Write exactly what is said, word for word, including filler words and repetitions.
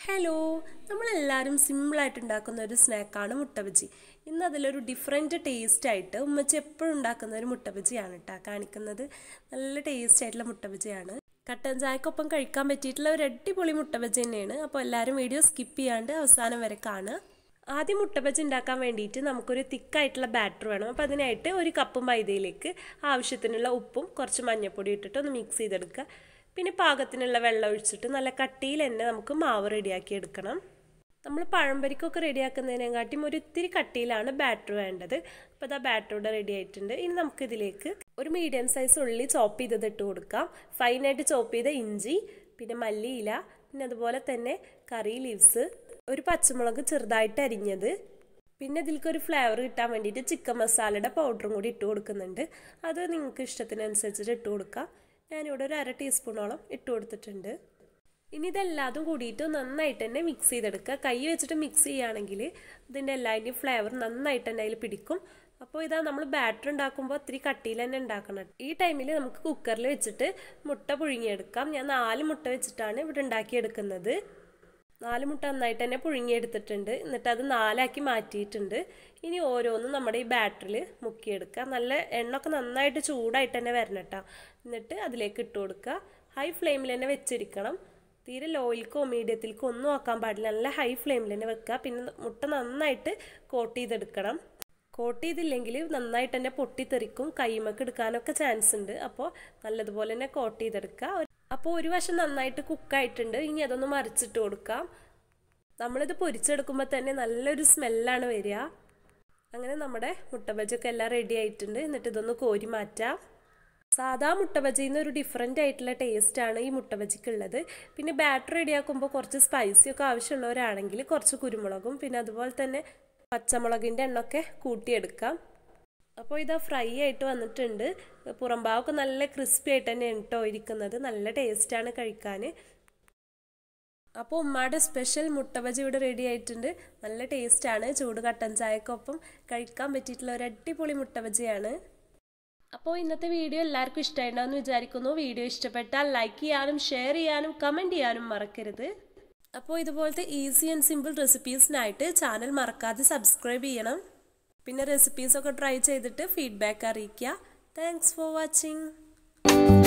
Hello, നമ്മളെല്ലാവരും സിമ്പിളായിട്ട് ഉണ്ടാക്കുന്ന ഒരു സ്നാക്കാണ് മുട്ടബജി. ഇന്ന് അതിലൊരു ഡിഫറെൻറ്റ് ടേസ്റ്റ് ആയിട്ട് ഉമ്മച്ചി എപ്പോഴും ഉണ്ടാക്കുന്ന ഒരു മുട്ടബജിയാണ് കേട്ടോ കാണിക്കുന്നത്. നല്ല ടേസ്റ്റ് ആയിട്ടുള്ള മുട്ടബജിയാണ്. കട്ടൻ ചായക്കൊപ്പം കഴിക്കാൻ പറ്റിയിട്ടുള്ള ഒരു അടിപൊളി മുട്ടബജി തന്നെയാണ്. അപ്പോൾ എല്ലാവരും വീഡിയോ സ്കിപ്പ് ചെയ്യാണ്ട് അവസാനം വരെ കാണുക. ആദ്യം മുട്ടബജി ഉണ്ടാക്കാൻ വേണ്ടിയിട്ട് നമുക്കൊരു തിക്കായിട്ടുള്ള ബാറ്റർ വേണം. അപ്പോൾ അതിനായിട്ട് ഒരു കപ്പ് മൈദയിലേക്ക് ആവശ്യത്തിനുള്ള ഉപ്പും കുറച്ച് മഞ്ഞൾപ്പൊടി ഇട്ടിട്ട് ഒന്ന് മിക്സ് ചെയ്തെടുക്കുക. പിന്നെ പാകത്തിനുള്ള വെള്ളം ഒഴിച്ചിട്ട് നല്ല കട്ടിയിൽ തന്നെ നമുക്ക് മാവ് റെഡിയാക്കി എടുക്കണം. നമ്മൾ പഴംപൊരിക്കൊക്കെ റെഡിയാക്കുന്നതിനെക്കാട്ടിയും ഒരു ഇത്തിരി കട്ടിയിലാണ് ബാറ്റർ വേണ്ടത്. അപ്പോൾ അതാ ബാറ്റർ ഇവിടെ റെഡി ആയിട്ടുണ്ട്. ഇനി നമുക്കിതിലേക്ക് ഒരു മീഡിയം സൈസ് ഉള്ളി ചോപ്പ് ചെയ്തത് ഇട്ട് കൊടുക്കാം. ഫൈനായിട്ട് ചോപ്പ് ചെയ്ത ഇഞ്ചി, പിന്നെ മല്ലിയില, പിന്നെ അതുപോലെ തന്നെ കറി ലീവ്സ്, ഒരു പച്ചമുളക് ചെറുതായിട്ട് അരിഞ്ഞത്, പിന്നെ ഇതിലേക്ക് ഒരു ഫ്ലേവർ കിട്ടാൻ വേണ്ടിയിട്ട് ചിക്കൻ മസാലയുടെ പൗഡറും കൂടി ഇട്ട് കൊടുക്കുന്നുണ്ട്. അത് നിങ്ങൾക്ക് ഇഷ്ടത്തിനനുസരിച്ചിട്ട് ഇട്ട് കൊടുക്കാം. ഞാനിവിടെ ഒരു അര ടീസ്പൂണോളം ഇട്ട് കൊടുത്തിട്ടുണ്ട്. ഇനി ഇതെല്ലാതും കൂടിയിട്ട് നന്നായിട്ട് തന്നെ മിക്സ് ചെയ്തെടുക്കുക. കൈ വെച്ചിട്ട് മിക്സ് ചെയ്യുകയാണെങ്കിൽ ഇതിൻ്റെ എല്ലാതിൻ്റെയും ഫ്ലേവർ നന്നായിട്ട് തന്നെ അതിൽ പിടിക്കും. അപ്പോൾ ഇതാ നമ്മൾ ബാറ്റർ ഉണ്ടാക്കുമ്പോൾ ഒത്തിരി കട്ടിയിൽ തന്നെ ഉണ്ടാക്കണം. ഈ ടൈമിൽ നമുക്ക് കുക്കറിൽ വെച്ചിട്ട് മുട്ട പുഴുങ്ങിയെടുക്കാം. ഞാൻ നാല് മുട്ട വെച്ചിട്ടാണ് ഇവിടെ ഉണ്ടാക്കിയെടുക്കുന്നത്. നാല് മുട്ട നന്നായിട്ട് തന്നെ പുഴുങ്ങിയെടുത്തിട്ടുണ്ട്. എന്നിട്ട് അത് നാലാക്കി മാറ്റിയിട്ടുണ്ട്. ഇനി ഓരോന്നും നമ്മുടെ ഈ ബാറ്ററിൽ മുക്കിയെടുക്കുക. നല്ല എണ്ണയൊക്കെ നന്നായിട്ട് ചൂടായിട്ട് തന്നെ വരണം കേട്ടോ. എന്നിട്ട് അതിലേക്ക് ഇട്ട് കൊടുക്കുക. ഹൈ ഫ്ലെയിമിൽ തന്നെ വെച്ചിരിക്കണം. തീരെ ലോയിൽക്കോ മീഡിയത്തിൽക്കോ ഒന്നും ആക്കാൻ പാടില്ല. നല്ല ഹൈ ഫ്ലെയിമിൽ തന്നെ വെക്കുക. പിന്നെ മുട്ട നന്നായിട്ട് കോട്ട് ചെയ്തെടുക്കണം. കോട്ട് ചെയ്തില്ലെങ്കിൽ നന്നായിട്ട് തന്നെ പൊട്ടിത്തെറിക്കും, കൈമക്ക് എടുക്കാനൊക്കെ ചാൻസ് ഉണ്ട്. അപ്പോൾ നല്ലതുപോലെ തന്നെ കോട്ട് ചെയ്തെടുക്കുക. അപ്പോൾ ഒരു വശം നന്നായിട്ട് കുക്കായിട്ടുണ്ട്. ഇനി അതൊന്ന് മറിച്ചിട്ട് കൊടുക്കാം. നമ്മളിത് പൊരിച്ചെടുക്കുമ്പോൾ തന്നെ നല്ലൊരു സ്മെല്ലാണ് വരിക. അങ്ങനെ നമ്മുടെ മുട്ടബജിയൊക്കെ എല്ലാം റെഡി ആയിട്ടുണ്ട്. എന്നിട്ട് ഇതൊന്ന് കോരി മാറ്റാം. സാധാ മുട്ടബജിയിൽ നിന്ന് ഒരു ഡിഫറെൻ്റ് ആയിട്ടുള്ള ടേസ്റ്റാണ് ഈ മുട്ടബജിക്കുള്ളത്. പിന്നെ ബാറ്റർ റെഡിയാക്കുമ്പോൾ കുറച്ച് സ്പൈസിയൊക്കെ ആവശ്യമുള്ളവരാണെങ്കിൽ കുറച്ച് കുരുമുളകും പിന്നെ അതുപോലെ തന്നെ പച്ചമുളകിൻ്റെ എണ്ണയൊക്കെ കൂട്ടിയെടുക്കാം. അപ്പോൾ ഇതാ ഫ്രൈ ആയിട്ട് വന്നിട്ടുണ്ട്. പുറംഭാഗമൊക്കെ നല്ല ക്രിസ്പി ആയിട്ട് തന്നെയാണ് കേട്ടോ ഇരിക്കുന്നത്. നല്ല ടേസ്റ്റാണ് കഴിക്കാൻ. അപ്പോൾ ഉമ്മയുടെ സ്പെഷ്യൽ മുട്ടബജി ഇവിടെ റെഡി ആയിട്ടുണ്ട്. നല്ല ടേസ്റ്റാണ്. ചൂട് കട്ടൻ ചായക്കൊപ്പം കഴിക്കാൻ പറ്റിയിട്ടുള്ള ഒരു അടിപൊളി മുട്ടബജിയാണ്. അപ്പോൾ ഇന്നത്തെ വീഡിയോ എല്ലാവർക്കും ഇഷ്ടമായിട്ടുണ്ടാവുമെന്ന് വിചാരിക്കുന്നു. വീഡിയോ ഇഷ്ടപ്പെട്ടാൽ ലൈക്ക് ചെയ്യാനും ഷെയർ ചെയ്യാനും കമൻറ്റ് ചെയ്യാനും മറക്കരുത്. അപ്പോൾ ഇതുപോലത്തെ ഈസി ആൻഡ് സിമ്പിൾ റെസിപ്പീസിനായിട്ട് ചാനൽ മറക്കാതെ സബ്സ്ക്രൈബ് ചെയ്യണം. പിന്നെ റെസിപ്പീസൊക്കെ ട്രൈ ചെയ്തിട്ട് ഫീഡ്ബാക്ക് അറിയിക്കുക. Thanks for watching.